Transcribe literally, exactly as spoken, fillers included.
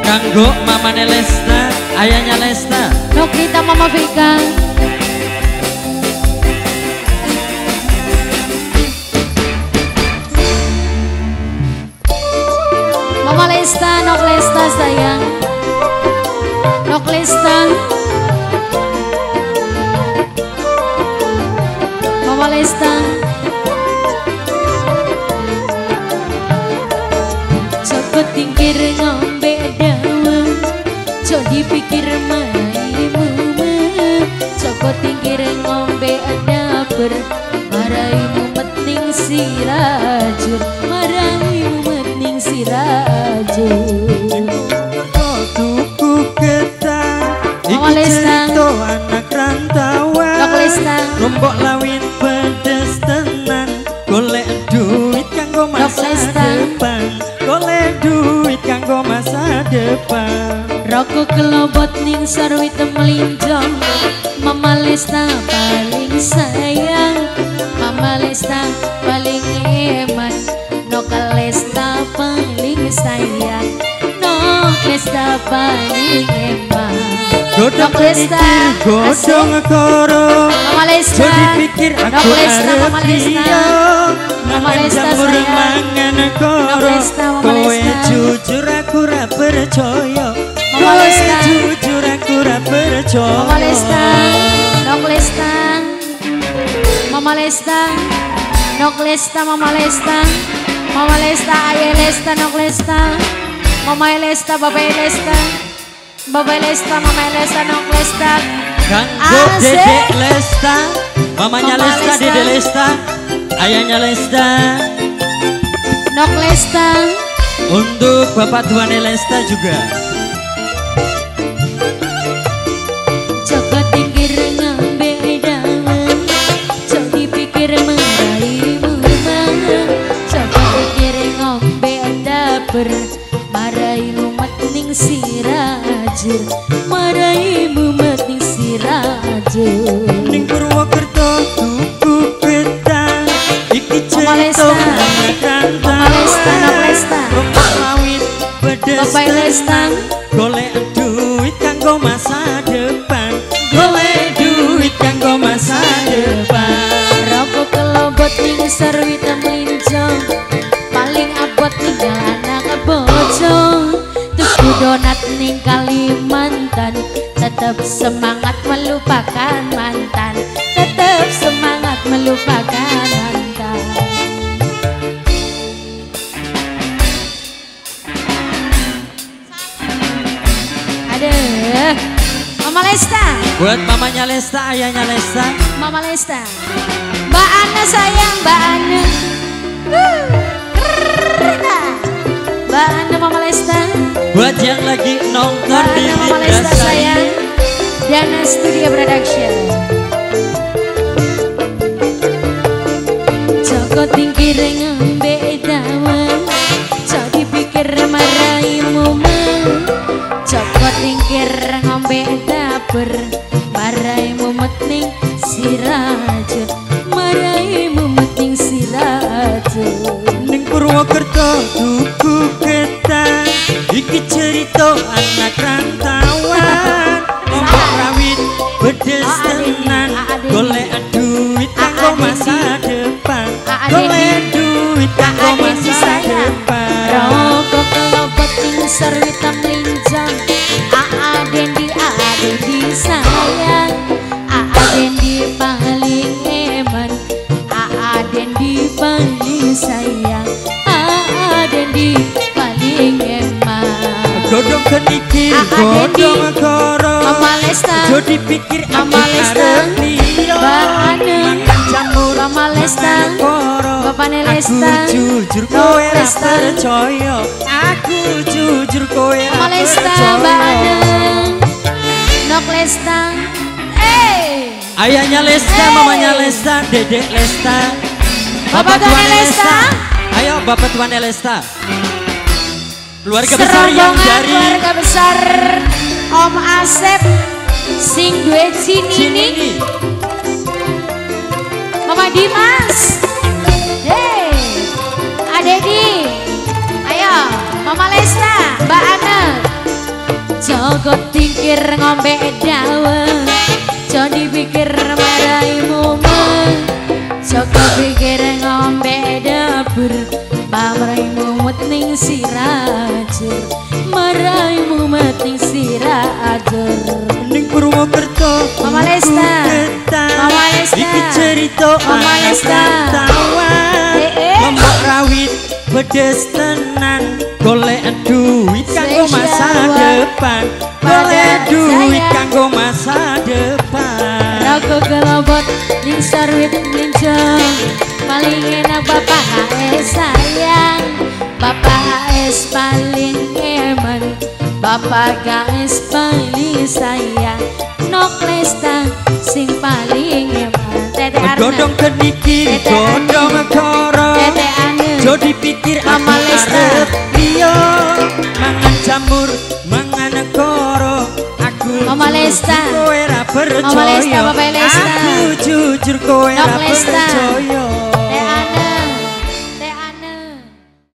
Kanggo mamane Lesta, ayahnya Lesta. Nokita Mama Vika. Mama Lesta, Nok Lesta sayang. Nok Lesta. Mama Lesta. Joko tingkir ngombe dawa, jok dipikir maimu mah. Joko tingkir ngombe dapur, maraimu meting sirajur, maraimu meting sirajur. Tuku ketang, Mama Lesta. anak rantauan. Nok Lesta. Lombok lawin pedes tenang, golek duit kanggo masa Lesta. depan, golek duit kanggo masa depan. Rokok kelobot ning sarwit melinjong, Mama Lesta paling sayang, Mama Lesta paling hemat, Nok Lesta paling sayang, Nok Lesta paling hemat. Godong Nok Lesta, mikir, godong koro. Mama Lesta. Jadi pikir Nok aku Lesta, Mama arep Lesta. dia. Mama Mangan Lesta jamur sayang. mangan Nok koro. Lesta, Mama Kowe Lesta. jujur aku ra percaya. Mama Kowe Lesta. jujur aku ra percaya. Mama Lesta, Nok Lesta, Mama Lesta, Nok Lesta, Mama Lesta, Mama Lesta, Ayah Lesta, Nok Lesta, Mama Lesta, Bapak Lesta, Bapak Lesta, Mama Lesta, Nok Lesta. Kanggo Asik. Dedek Lesta, mamanya Mama Lesta, Lesta. Dede Lesta, ayahnya Lesta. Nok Lesta, Untuk Bapak Tuan Lesta juga. Joko tingkir ngambe dawan, jok dipikir maraimu mah. Joko tingkir ngombe dapur, maraimu meting sirajur, maraimu meting sirajur. Ning Purwokerto tuku ketang, iki Mama cerita Lesta. anak rantauan. Mama Lesta, Nok Lesta. Rumput lawit pedes Bapak Lesta. golek duit kanggo masa depan, golek duit kanggo masa depan. Rokok kelobot ning sarwit melinjong, paling abot tinggal anak bojong. Tuku donat ning Kalimantan, tetap semangat melupakan mantan, tetap semangat melupakan mantan. Aduh, Mama Lesta. Buat mamanya Lesta, ayahnya Lesta. Mama Lesta, Mbak Ana sayang, Mbak Ana. Wuh, keren. Mbak Ana, Mama Lesta, Buat yang lagi nonton Mbak di Ana, Mama Liga Lesta sayang. Dana Studio Production. Joko tingkir ngambe dawan, jok dipikir maraimu mah. Joko tingkir ngombe dapur, maraimu meting sirajur, maraimu meting sirajur. Ning Purwokerto tuku ketang, iki cerita anak rantauan. Lombok rawit pedes Ah, Ade. tenan, Ah, Ade. golek duit kanggo Ah, Ade. masa depan, Ah, Ade. golek duit kanggo Ah, Ade masa sayang. depan. Rokok kelobot ning sarwit melinjong, Aa Dendi, Aa Dendi sayang, Aa Dendi paling eman, Aa Dendi paling sayang, Aa Dendi paling eman. Godong kenikir, Ah, ah, Dendi. godong koro. Mama Lesta. Jodi pikir aku Mama Lesta. arep liya. Mbak Ana. Makan jamur, Mama Lesta. makan koro. Bapaknya Lesta. Aku jujur Nok kowe ra Lesta. percaya. Aku jujur kowe ra Mama Lesta, Mbak Ana, Nok Lesta. Eh, Ayahnya Lesta, Hey. mamanya Lesta, Dedek Lesta. Bapak Tuan Lesta. Ayo Bapak Tuan Lesta. Keluarga besar yang serombongan dari keluarga besar Om Asep, sing duet sini nih, Cinini. Mama Dimas, hey, Adedi, ayo, Mama Lesta, Mbak Ana, Ogo tingkir ngombe dawa Jok dipikir maraimu mah Joko pikir ngombe dapur Maraimu meting sirajur Maraimu meting sirajur Ning Purwokerto Mama Lesta Mama Lesta iki cerita Mama Lesta Lombok rawit pedes tenan golek duit kanggo masa depan golek duit kanggo masa depan Rago gelobot ning sarwit ninjong paling enak bapak H S sayang bapak H S paling eman bapak H S paling sayang Nok Lesta sing paling eman Tete Arna godong kediki godong koro Tete Ane jo dipikir Mama Lesta Rio mangan jamur mangan koro aku Mama Lesta kowe ra percaya Mama Lesta Bapak Lesta aku jujur kowe ra Nok Lesta percaya